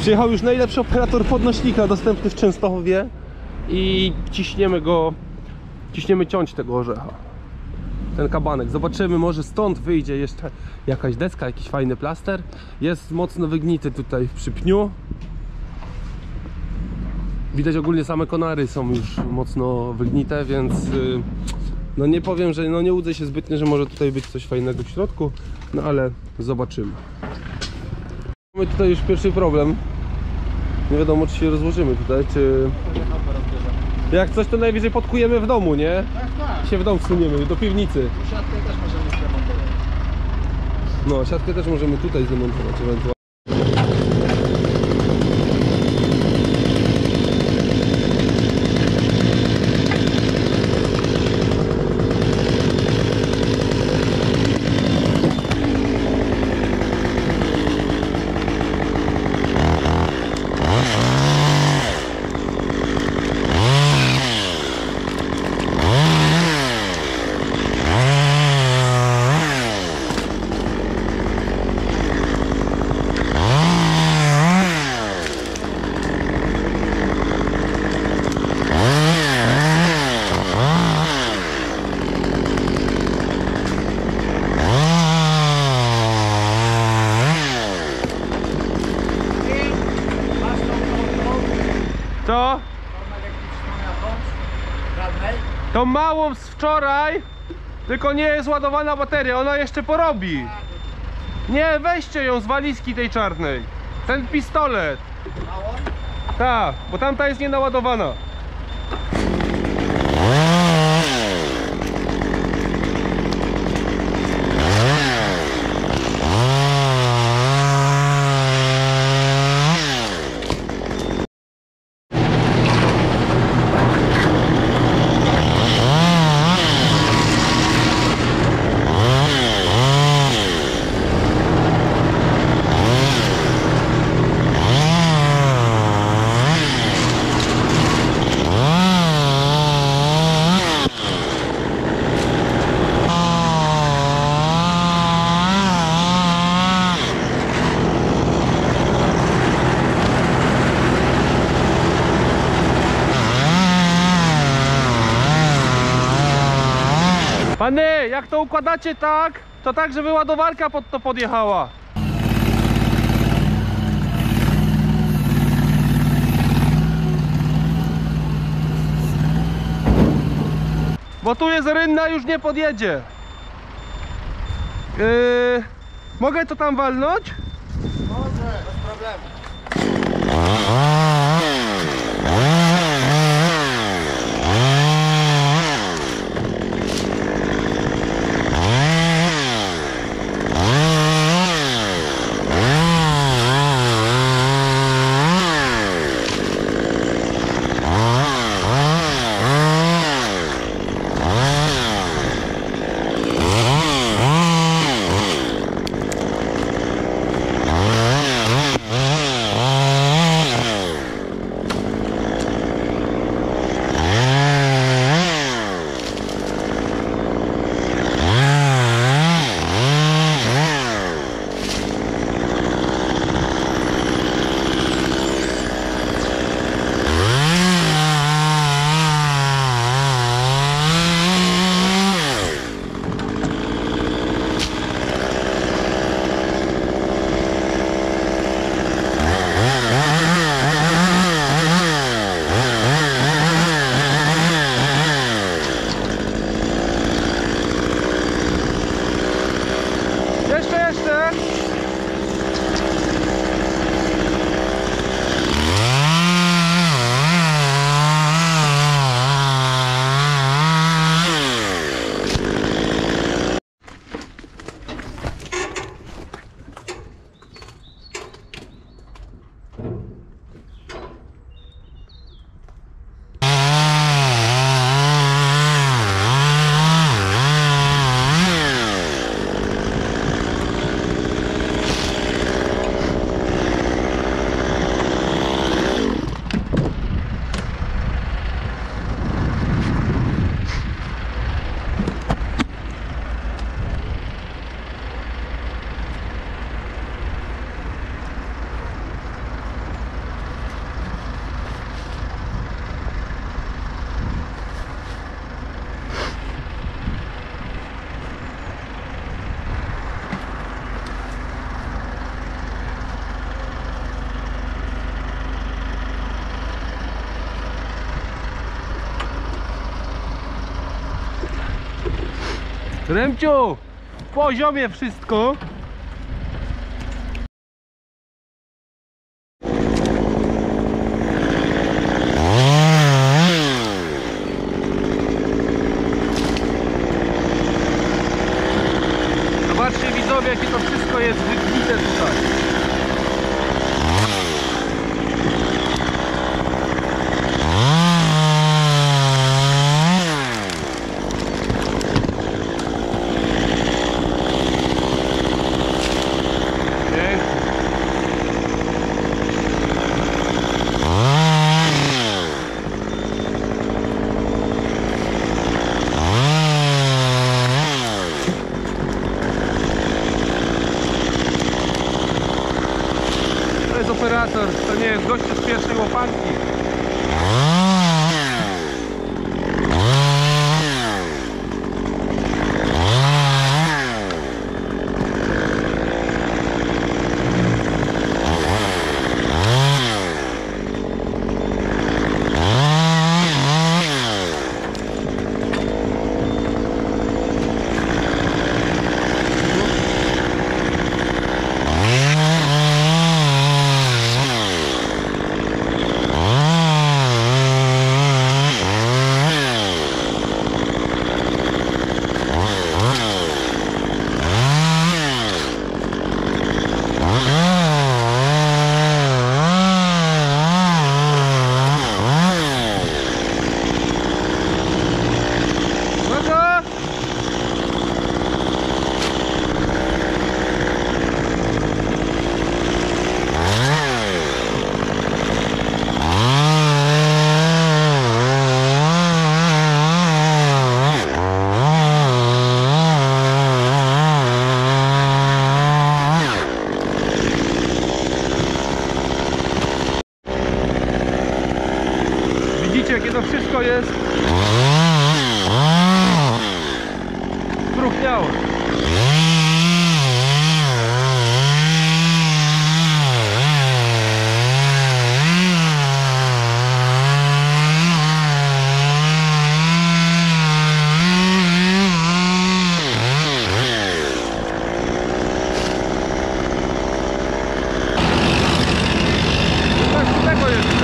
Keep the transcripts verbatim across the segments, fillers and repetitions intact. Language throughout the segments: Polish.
Przyjechał już najlepszy operator podnośnika dostępny w Częstochowie i ciśniemy go, ciśniemy ciąć tego orzecha. Ten kabanek. Zobaczymy, może stąd wyjdzie jeszcze jakaś deska, jakiś fajny plaster. Jest mocno wygnity tutaj przy pniu. Widać ogólnie same konary są już mocno wygnite, więc no nie powiem, że no nie łudzę się zbytnio, że może tutaj być coś fajnego w środku, no ale zobaczymy. Mamy tutaj już pierwszy problem. Nie wiadomo, czy się rozłożymy tutaj, czy... Jak coś, to najwyżej podkujemy w domu, nie? Tak, tak. Się w dom wsuniemy, do piwnicy. Siatkę też możemy zdemontować. No, siatkę też możemy tutaj zdemontować ewentualnie. Co? Tą małą z wczoraj, tylko nie jest ładowana bateria, ona jeszcze porobi. Nie, weźcie ją z walizki tej czarnej. Ten pistolet. Tak, bo tamta jest nienaładowana. Pany, jak to układacie tak, to tak, żeby ładowarka pod to podjechała. Bo tu jest rynna, już nie podjedzie. Yy, mogę to tam walnąć? Może, bez problemu. Remciu, w poziomie wszystko. Zobaczcie widzowie, jakie to wszystko jest wybite tutaj. Operator, to nie jest gościu z pierwszej łopanki. Widzicie, jakie to wszystko jest spróchniałe. Tak, z tego jest.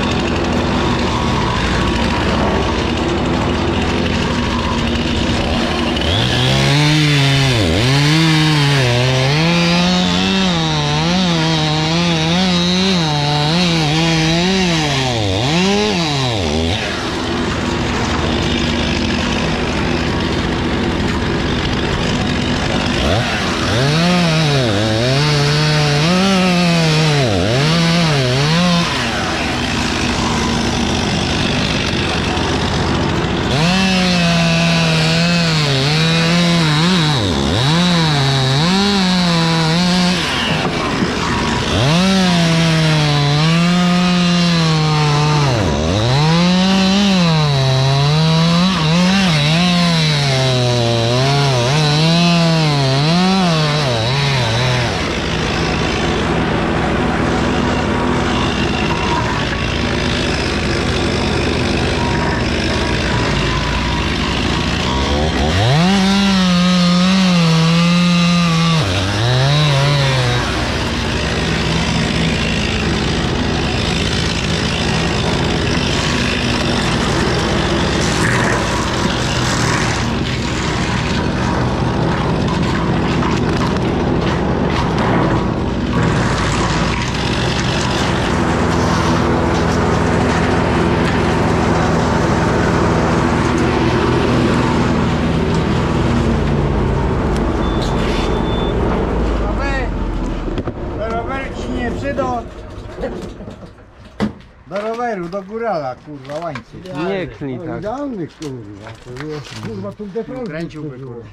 Do roweru, do górala, kurwa, łańcuch. Nie klnij tak. Idealny kurwa, to jest, kurwa tu defront. Kręciłby, kurwa.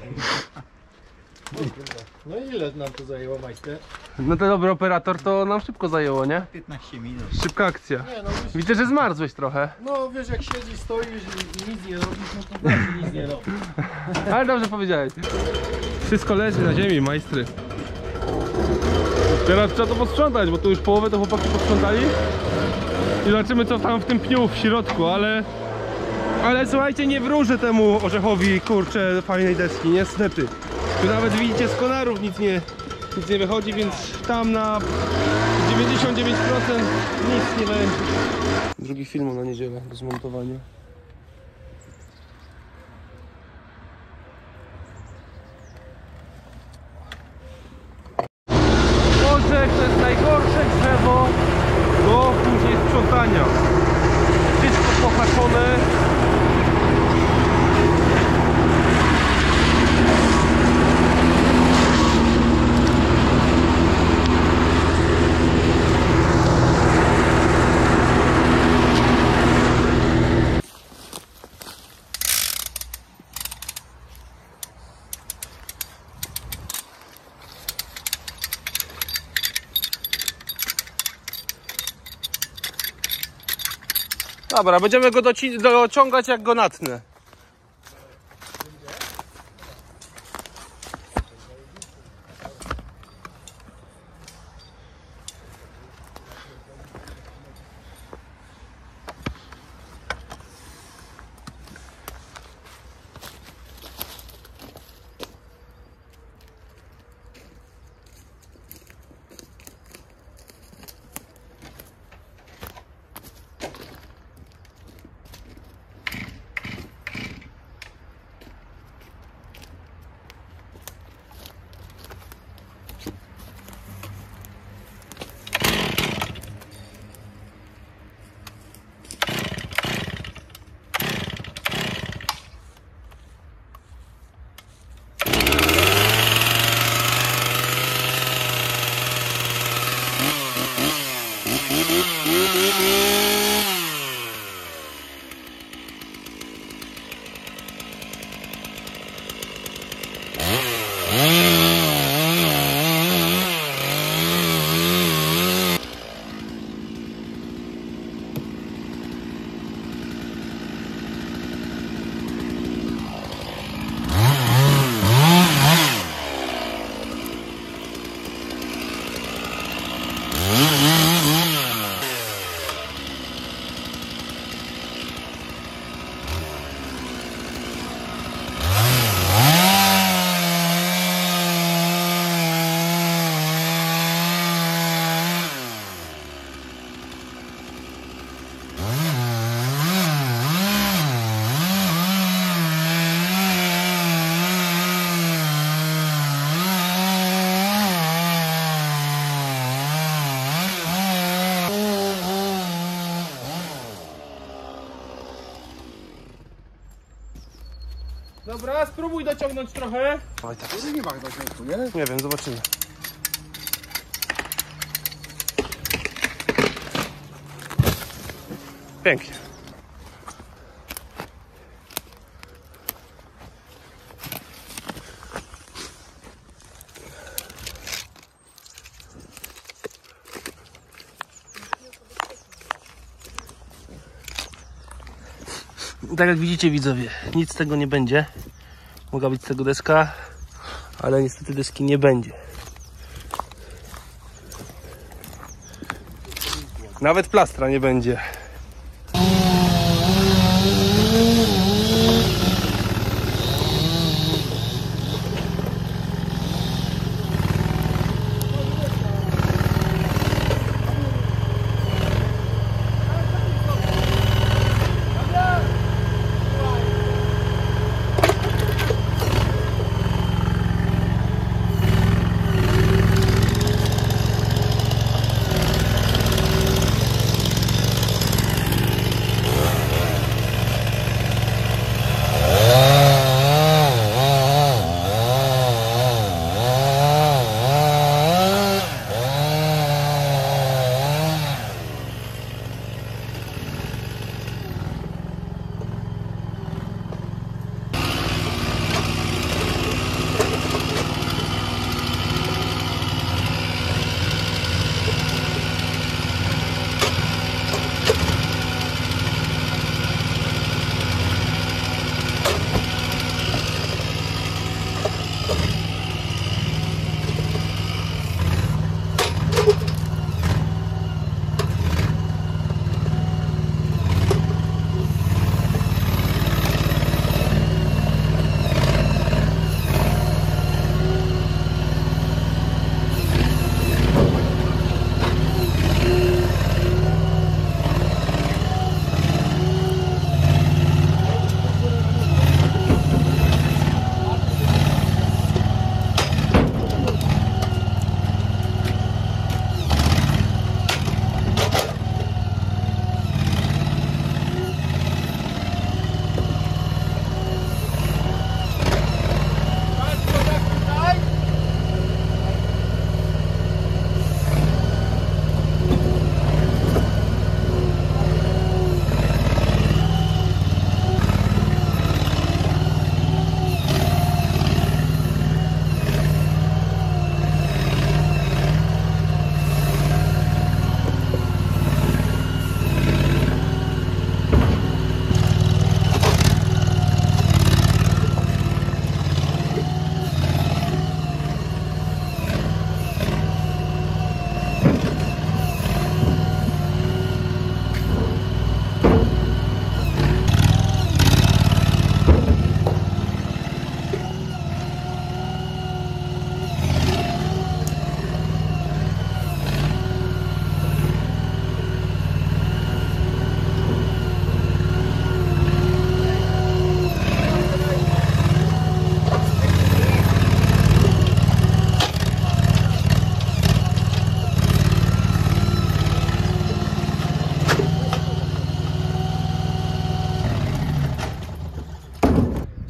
No ile nam to zajęło, majster? No ten dobry operator to nam szybko zajęło, nie? piętnaście minut. Szybka akcja. Nie no, już, Widzę, że zmarzłeś trochę. no wiesz jak siedzisz, stoisz i nic nie robisz, no to znaczy nic nie robisz. Ale dobrze powiedziałeś. Wszystko leży na ziemi, majstry. Teraz trzeba to posprzątać, bo tu już połowę to chłopaki posprzątali. I zobaczymy co tam w tym pniu w środku, ale Ale słuchajcie, nie wróżę temu orzechowi, kurczę, fajnej deski, niestety. Tu nawet widzicie, z konarów nic nie, nic nie wychodzi, więc tam na dziewięćdziesiąt dziewięć procent nic nie będzie. Drugi film na niedzielę do zmontowania. Orzech to jest najgorsze drzewo do później sprzątania. Wszystko pohaczone. Dobra, będziemy go doci- dociągać jak go natnę. Dobra, spróbuj dociągnąć trochę. Oj, tak nie ma chyba środku, nie? Nie wiem, zobaczymy. Pięknie. Tak jak widzicie, widzowie, nic z tego nie będzie. Mogła być z tego deska, ale niestety deski nie będzie. Nawet plastra nie będzie.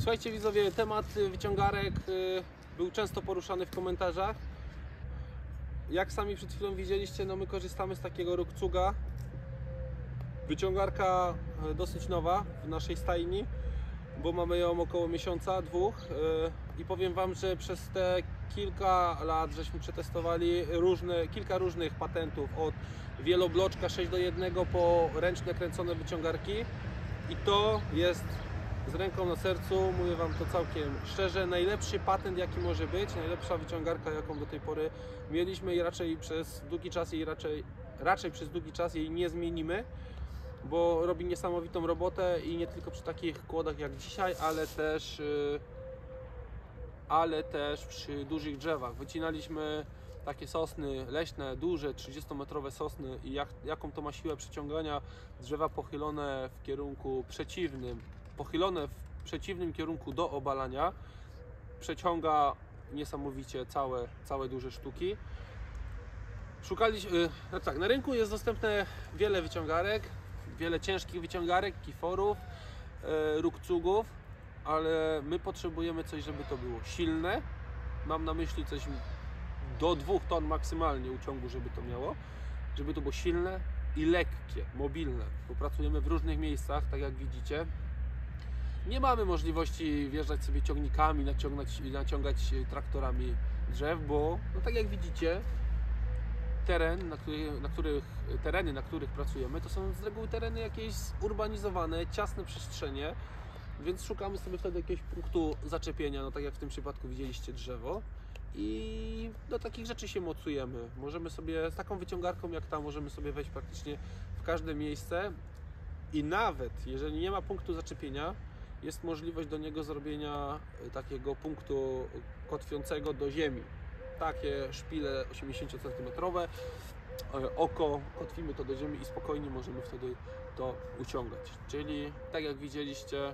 Słuchajcie widzowie, temat wyciągarek y, był często poruszany w komentarzach. Jak sami przed chwilą widzieliście, no my korzystamy z takiego Rukcuga. Wyciągarka dosyć nowa w naszej stajni, bo mamy ją około miesiąca, dwóch i powiem Wam, że przez te kilka lat żeśmy przetestowali różne, kilka różnych patentów, od wielobloczka sześć do jednego po ręczne kręcone wyciągarki i to jest, z ręką na sercu, mówię Wam to całkiem szczerze, najlepszy patent jaki może być, najlepsza wyciągarka jaką do tej pory mieliśmy i raczej przez długi czas jej raczej, raczej przez długi czas jej nie zmienimy, bo robi niesamowitą robotę i nie tylko przy takich kłodach jak dzisiaj, ale też ale też przy dużych drzewach. Wycinaliśmy takie sosny leśne, duże, trzydziestometrowe sosny i jak, jaką to ma siłę przyciągania, drzewa pochylone w kierunku przeciwnym, pochylone w przeciwnym kierunku do obalania, przeciąga niesamowicie całe, całe duże sztuki. Szukaliśmy, no tak, na rynku jest dostępne wiele wyciągarek, wiele ciężkich wyciągarek, kiforów, e, Rukcugów, ale my potrzebujemy coś, żeby to było silne. Mam na myśli coś do dwóch ton maksymalnie uciągu, żeby to miało, żeby to było silne i lekkie, mobilne. Bo pracujemy w różnych miejscach, tak jak widzicie. Nie mamy możliwości wjeżdżać sobie ciągnikami, naciągać, naciągać traktorami drzew, bo no tak jak widzicie, teren, na których, na których, tereny, na których pracujemy, to są z reguły tereny jakieś zurbanizowane, ciasne przestrzenie, więc szukamy sobie wtedy jakiegoś punktu zaczepienia, no tak jak w tym przypadku widzieliście drzewo i do takich rzeczy się mocujemy. Możemy sobie, z taką wyciągarką jak ta, możemy sobie wejść praktycznie w każde miejsce i nawet jeżeli nie ma punktu zaczepienia, jest możliwość do niego zrobienia takiego punktu kotwiącego do ziemi. Takie szpile osiemdziesięciocentymetrowe, oko, kotwimy to do ziemi i spokojnie możemy wtedy to uciągać. Czyli tak jak widzieliście,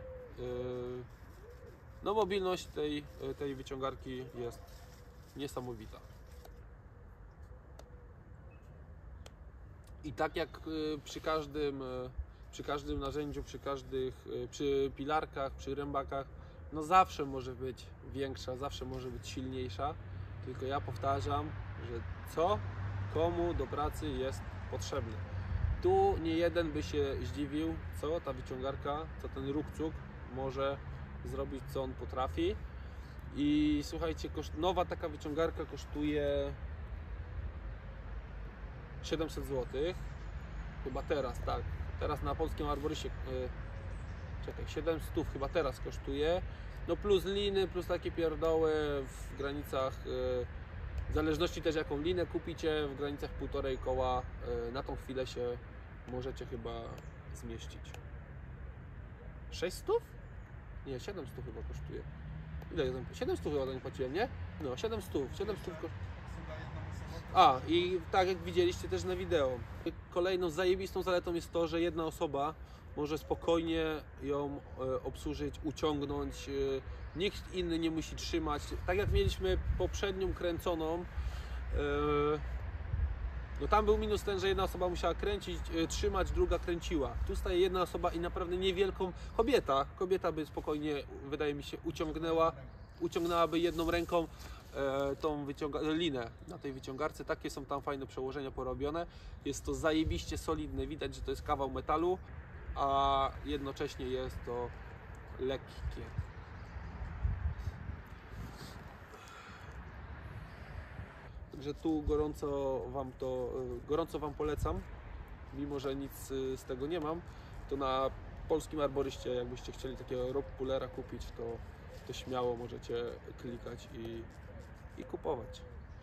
no mobilność tej, tej wyciągarki jest niesamowita. I tak jak przy każdym, przy każdym narzędziu, przy każdych, przy pilarkach, przy rębakach, no zawsze może być większa, zawsze może być silniejsza. Tylko ja powtarzam, że co komu do pracy jest potrzebne. Tu nie jeden by się zdziwił, co ta wyciągarka, co ten Rukcug może zrobić, co on potrafi. I słuchajcie, nowa taka wyciągarka kosztuje siedemset złotych. Chyba teraz, tak. Teraz na polskim Arborysie, yy, czekaj, siedemset chyba teraz kosztuje. No plus liny, plus takie pierdoły w granicach, yy, w zależności też jaką linę kupicie, w granicach półtorej koła yy, na tą chwilę się możecie chyba zmieścić. sześćset? Nie, siedemset chyba kosztuje. Ile ja tam? siedemset chyba nie płaciłem, nie? No, siedemset, siedemset kosztuje. A, i tak jak widzieliście też na wideo, kolejną zajebistą zaletą jest to, że jedna osoba może spokojnie ją obsłużyć, uciągnąć, nikt inny nie musi trzymać. Tak jak mieliśmy poprzednią kręconą, no tam był minus ten, że jedna osoba musiała kręcić, trzymać, druga kręciła. Tu staje jedna osoba i naprawdę niewielką kobieta, kobieta by spokojnie, wydaje mi się, uciągnęła, uciągnęłaby jedną ręką tą linę na tej wyciągarce. Takie są tam fajne przełożenia porobione. Jest to zajebiście solidne, widać, że to jest kawał metalu, a jednocześnie jest to lekkie. Także tu gorąco Wam to, gorąco Wam polecam, mimo że nic z tego nie mam, to na polskim Arboryście, jakbyście chcieli takiego rockpoolera kupić, to, to śmiało możecie klikać i, i kupować.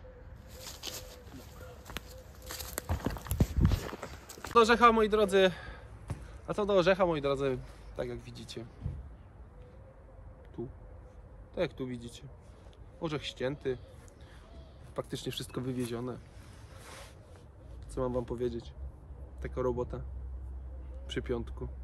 Do orzecha, moi drodzy, a co do orzecha, moi drodzy, tak jak widzicie, tu, tak jak tu widzicie, orzech ścięty, praktycznie wszystko wywiezione. Co mam Wam powiedzieć? Taka robota przy piątku.